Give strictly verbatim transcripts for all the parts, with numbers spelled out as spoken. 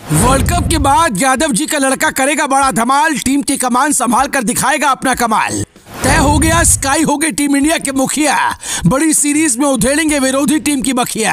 World cup के बाद यादव जी का लड़का करेगा बड़ा धमाल, टीम की कमान संभाल कर दिखाएगा अपना कमाल। तय हो गया, स्काई हो गए टीम इंडिया के मुखिया, बड़ी सीरीज में उधेड़ेंगे विरोधी टीम की बखिया।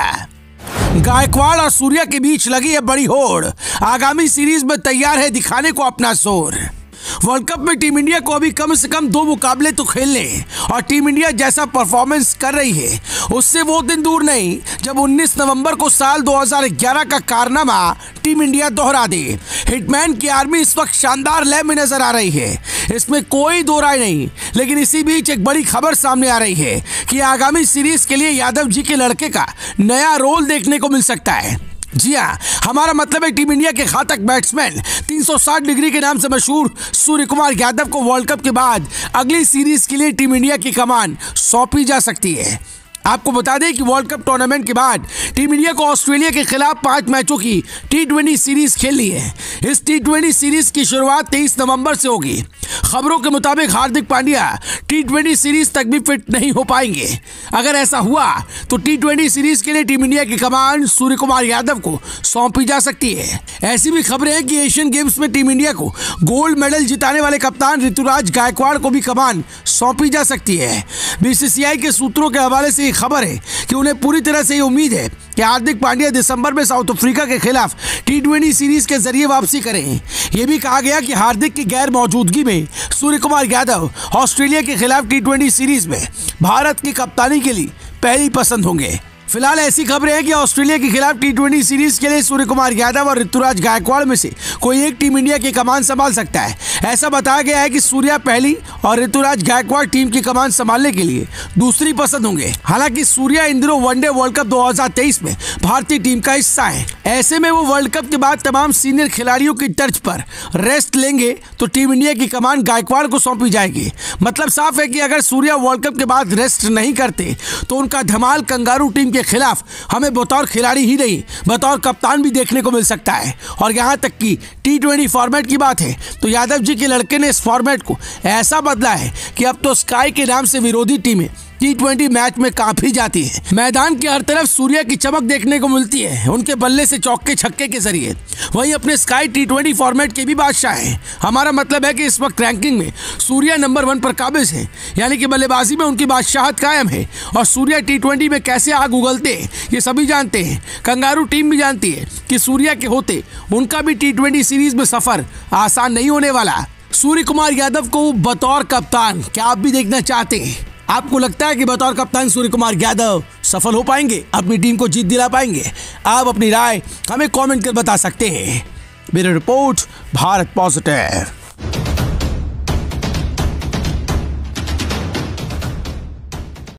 गायकवाड़ और सूर्या के बीच लगी है बड़ी होड़, आगामी सीरीज में तैयार है दिखाने को अपना जोर। वर्ल्ड कप में टीम इंडिया को अभी कम से कम दो मुकाबले तो खेलने, और टीम इंडिया जैसा परफॉर्मेंस कर रही है उससे वो दिन दूर नहीं जब उन्नीस नवंबर को साल दो हज़ार ग्यारह का कारनामा टीम इंडिया दोहरा दे। हिटमैन की आर्मी इस वक्त शानदार लय में नजर आ रही है, इसमें कोई दो राय नहीं। लेकिन इसी बीच एक बड़ी खबर सामने आ रही है कि आगामी सीरीज के लिए यादव जी के लड़के का नया रोल देखने को मिल सकता है। जी हाँ, हमारा मतलब है टीम इंडिया के घातक बैट्समैन तीन सौ साठ डिग्री के नाम से मशहूर सूर्य कुमार यादव को वर्ल्ड कप के बाद अगली सीरीज के लिए टीम इंडिया की कमान सौंपी जा सकती है। आपको बता दें कि वर्ल्ड कप टूर्नामेंट के बाद टीम इंडिया को ऑस्ट्रेलिया के खिलाफ पांच मैचों की टी ट्वेंटी सीरीज खेलनी है। इस टी ट्वेंटी सीरीज की शुरुआत तेईस नवंबर से होगी। खबरों के मुताबिक Hardik Pandya T twenty series तक भी फिट नहीं हो पाएंगे। अगर ऐसा हुआ तो टी ट्वेंटी सीरीज के लिए टीम इंडिया की कमान सूर्य कुमार यादव को सौंपी जा सकती है। ऐसी भी खबरें हैं कि एशियन गेम्स में टीम इंडिया को गोल्ड मेडल जिताने वाले कप्तान ऋतुराज गायकवाड़ को भी कमान सौंपी जा सकती है। बीसीसीआई के सूत्रों के हवाले से खबर है कि उन्हें पूरी तरह से ये उम्मीद है कि हार्दिक पांड्या दिसंबर में साउथ अफ्रीका के खिलाफ टी ट्वेंटी सीरीज के जरिए वापसी करें। यह भी कहा गया कि हार्दिक की गैर मौजूदगी में सूर्य कुमार यादव ऑस्ट्रेलिया के खिलाफ टी ट्वेंटी सीरीज में भारत की कप्तानी के लिए पहली पसंद होंगे। फिलहाल ऐसी खबरें हैं कि ऑस्ट्रेलिया के खिलाफ टी ट्वेंटी सीरीज के लिए सूर्य कुमार यादव और ऋतुराज गायकवाड़ में से कोई एक टीम इंडिया की कमान संभाल सकता है। ऐसा बताया गया है कि सूर्या पहली और ऋतुराज गायकवाड़ टीम की कमान संभालने के लिए दूसरी पसंद होंगे। हालांकि सूर्या इन दिनों वनडे वर्ल्ड कप दो हज़ार तेईस में भारतीय टीम का हिस्सा है। ऐसे में वो वर्ल्ड कप के बाद तमाम सीनियर खिलाड़ियों की तर्ज पर रेस्ट लेंगे तो टीम इंडिया की कमान गायकवाड़ को सौंपी जाएगी। मतलब साफ है कि अगर सूर्या वर्ल्ड कप के बाद रेस्ट नहीं करते तो उनका धमाल कंगारू टीम के खिलाफ हमें बतौर खिलाड़ी ही नहीं बतौर कप्तान भी देखने को मिल सकता है। और यहाँ तक कि टी ट्वेंटी फॉर्मेट की बात है तो यादव जी के लड़के ने इस फॉर्मेट को ऐसा बदला है कि अब तो स्काई के नाम से विरोधी टीमें टी ट्वेंटी मैच में काफी जाती है। मैदान की हर तरफ सूर्या की चमक देखने को मिलती है उनके बल्ले से चौके छक्के के जरिए। वहीं अपने स्काई टी ट्वेंटी फॉर्मेट के भी बादशाह हैं। हमारा मतलब है कि इस वक्त रैंकिंग में सूर्या नंबर वन पर काबिज है, यानी कि बल्लेबाजी में उनकी बादशाहत कायम है। और सूर्या टी ट्वेंटी में कैसे आग उगलते हैं ये सभी जानते हैं। कंगारू टीम भी जानती है कि सूर्या के होते उनका भी टी ट्वेंटी सीरीज में सफर आसान नहीं होने वाला। सूर्य कुमार यादव को बतौर कप्तान क्या आप भी देखना चाहते हैं? आपको लगता है कि बतौर कप्तान सूर्य कुमार यादव सफल हो पाएंगे, अपनी टीम को जीत दिला पाएंगे? आप अपनी राय हमें कमेंट कर बता सकते हैं। Bureau report, Bharat positive.